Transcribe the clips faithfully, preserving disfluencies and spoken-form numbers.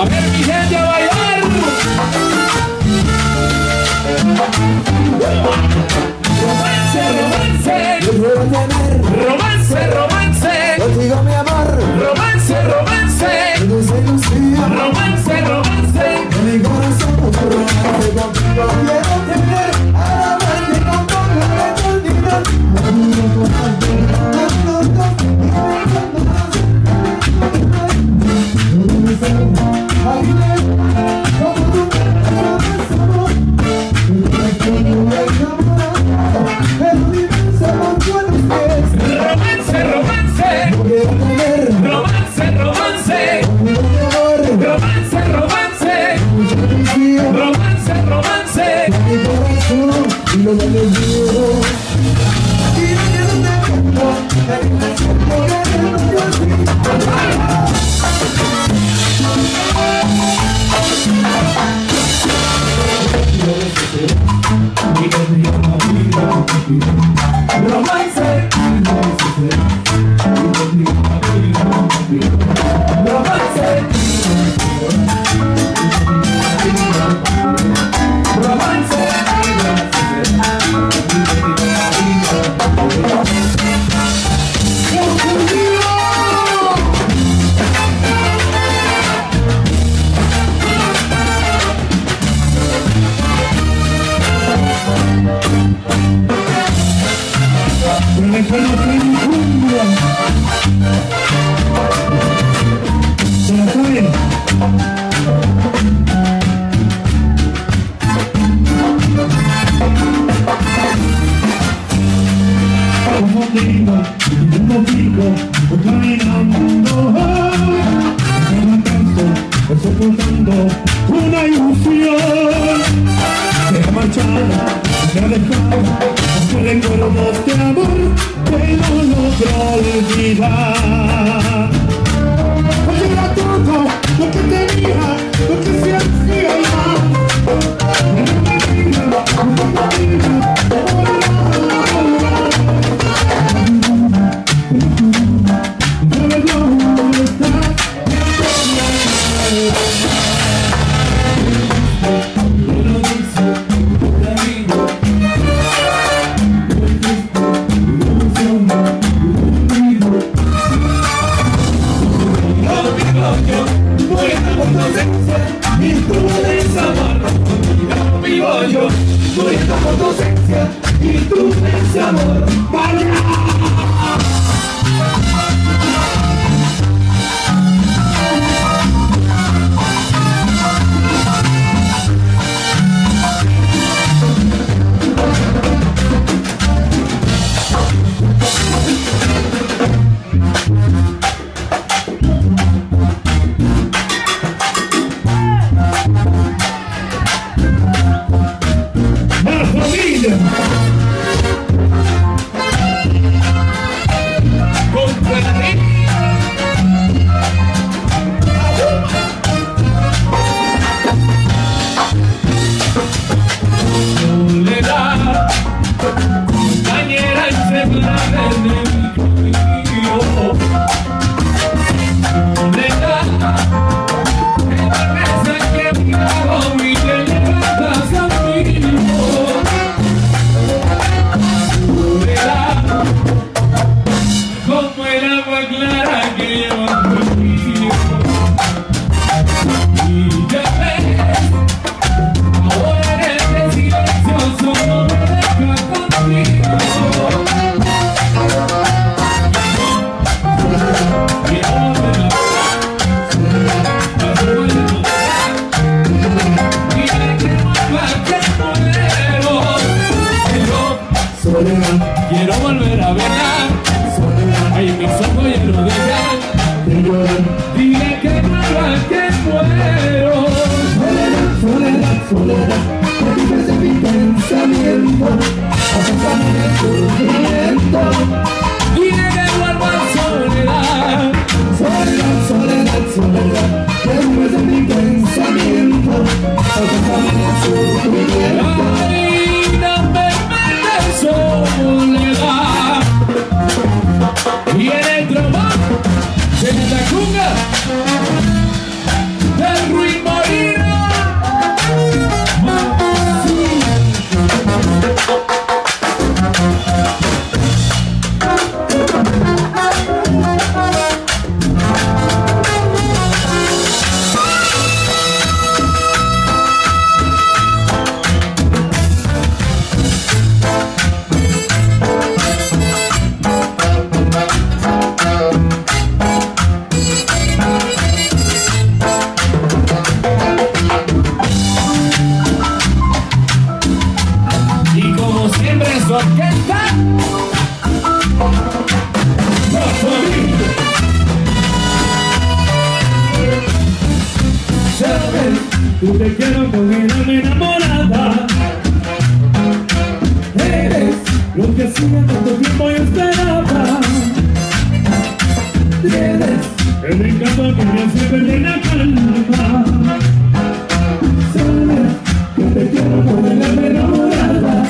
A ver mi gente a bailar. Romance, romance. Yo quiero tener Romance, romance. contigo mi amor. Romance, romance. Tu dulce ilusión. Romance, romance. En mi corazón romance contigo quiero tener. Amarte con toda la eternidad. Romance, romance. Romance, romance. Romance, romance. Romance, romance. Mi corazón y lo que le digo. Y no quiero tenerlo. La dimensión por el Romance. una ilusión se ha marchado, se ha dejado los recuerdos de amor que no logro olvidar. Oye, era todo lo que tenía, lo que se hacía y tu desamor, contigo vivo yo, muriendo por tu ausencia y tu desamor. ¡Vaya! Quiero volver a verla, ay, mis ojos ya no dejan. Dile que vuelva, que muero. soledad, soledad, soledad, que vives en mi pensamiento, acostame en tu sufrimiento. Dile que vuelva, soledad. Soledad, soledad, soledad, que vives en mi pensamiento, acostame en tu sufrimiento. Ay, no me metes soledad. Y en el trabajo, en la cunga, del ruido. Tú te quiero conmigo enamorada. Eres lo que hacía tanto tiempo yo esperaba. Tienes el encanto que me hace perder la calma. Sabes que te quiero conmigo enamorada.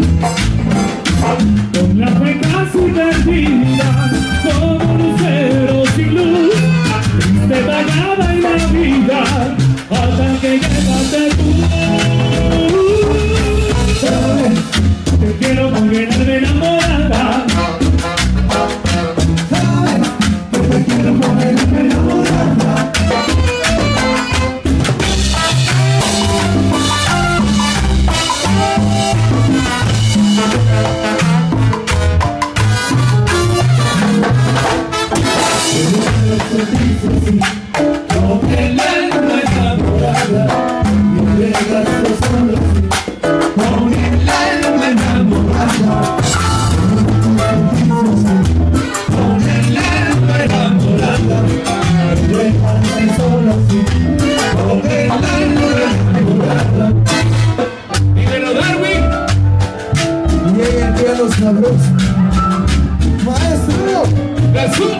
Con la fe casi perdida, como lucero sin luz, triste vagada en la vida, hasta que llegaste tú. Sabes, te quiero volverme enamorada. Sabes, que te quiero volverme enamorada. Con el alma enamorada, me entregaste solo así. Con el alma enamorada, con el alma enamorada, me entregaste solo así. Con el alma enamorada. Dímelo, Darwin. Y ella entre los sabrosos. Maestro. Jesús.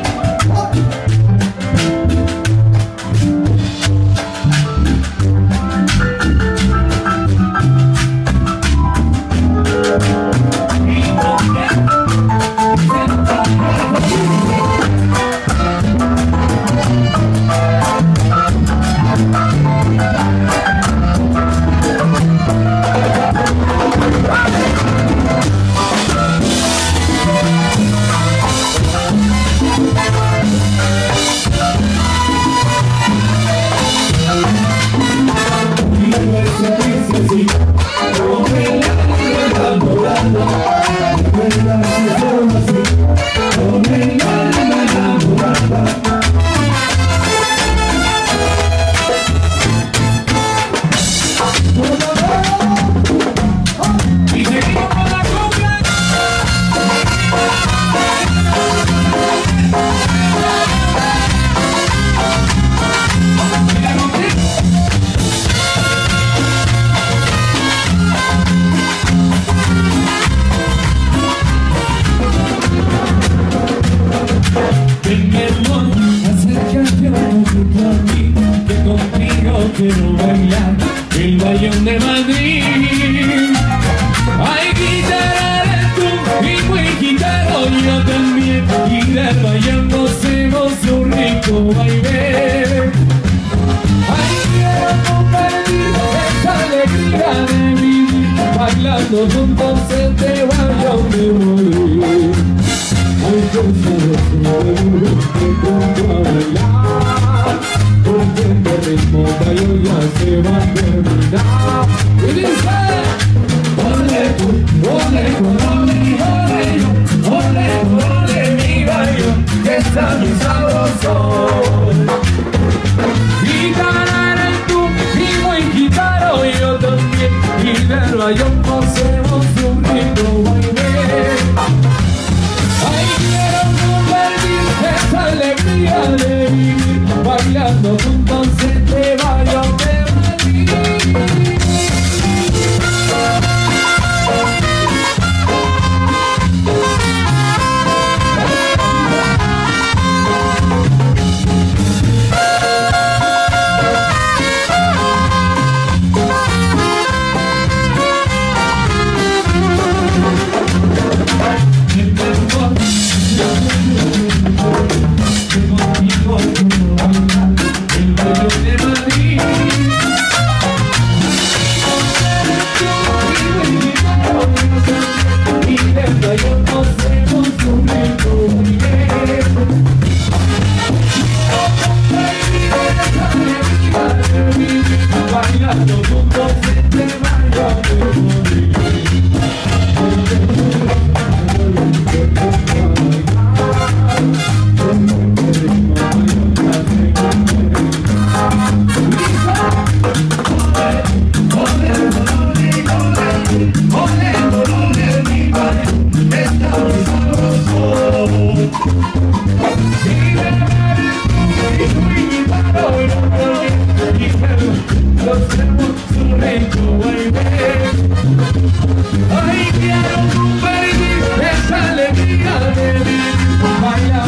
Quiero bailar el Bayón de Madrid. Ay, guitarra eres tú y buen guitarro yo también. Y del Bayón gocemos un rico baile. Ay, quiero compartir esta alegría de vivir bailando juntos este Bayón de Madrid. Ay, yo sabes que pongo a bailar, porque el ritmo Bayón ya se va a terminar. Y dice: ole tú, ole con ole, ole yo, ole, ole mi Bayón, que está mi sabroso. Guitarra eres tú, y buen guitarro yo también, y del Bayón pasemos un rico baile. Ay, quiero compartir esta alegría de vivir bailando juntos este Bayón de Madrid. El Bayón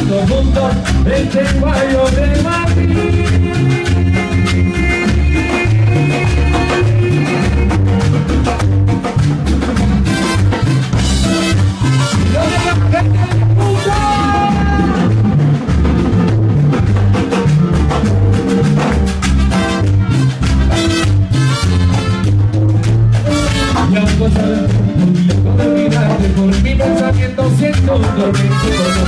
bailando juntos este guayo de Madrid. Por mi pensamiento siento un tormento.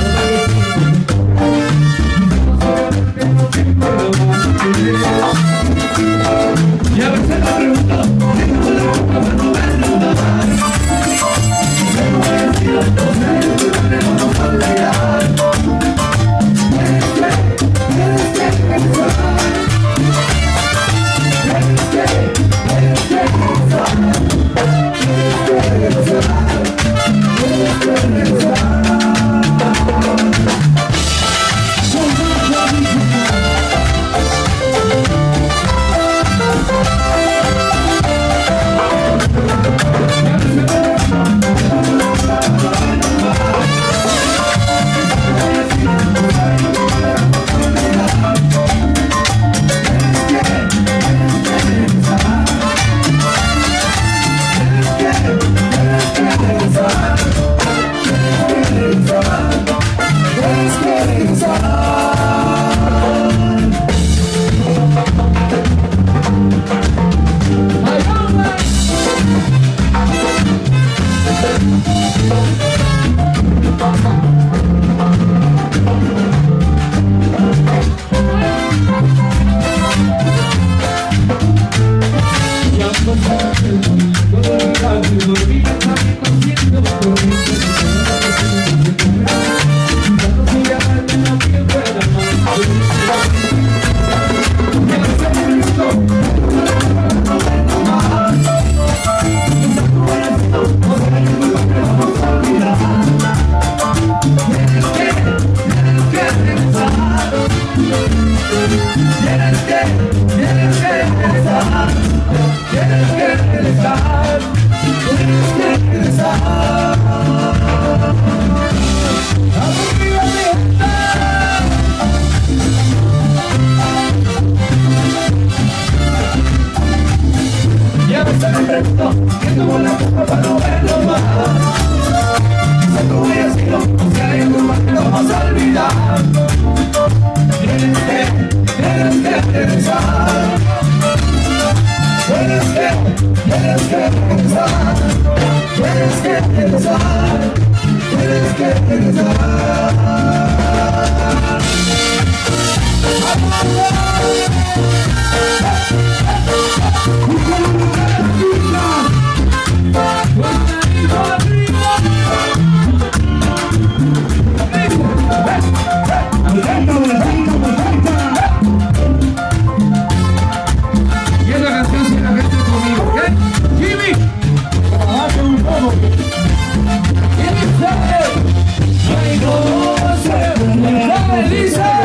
Y a veces me pregunto, tengo la boca para no verlo más. Pero he sido entonces, no vamos a olvidar. Tienes que, tienes que regresar. Tienes que, tienes que regresar. Tienes que regresar. Dice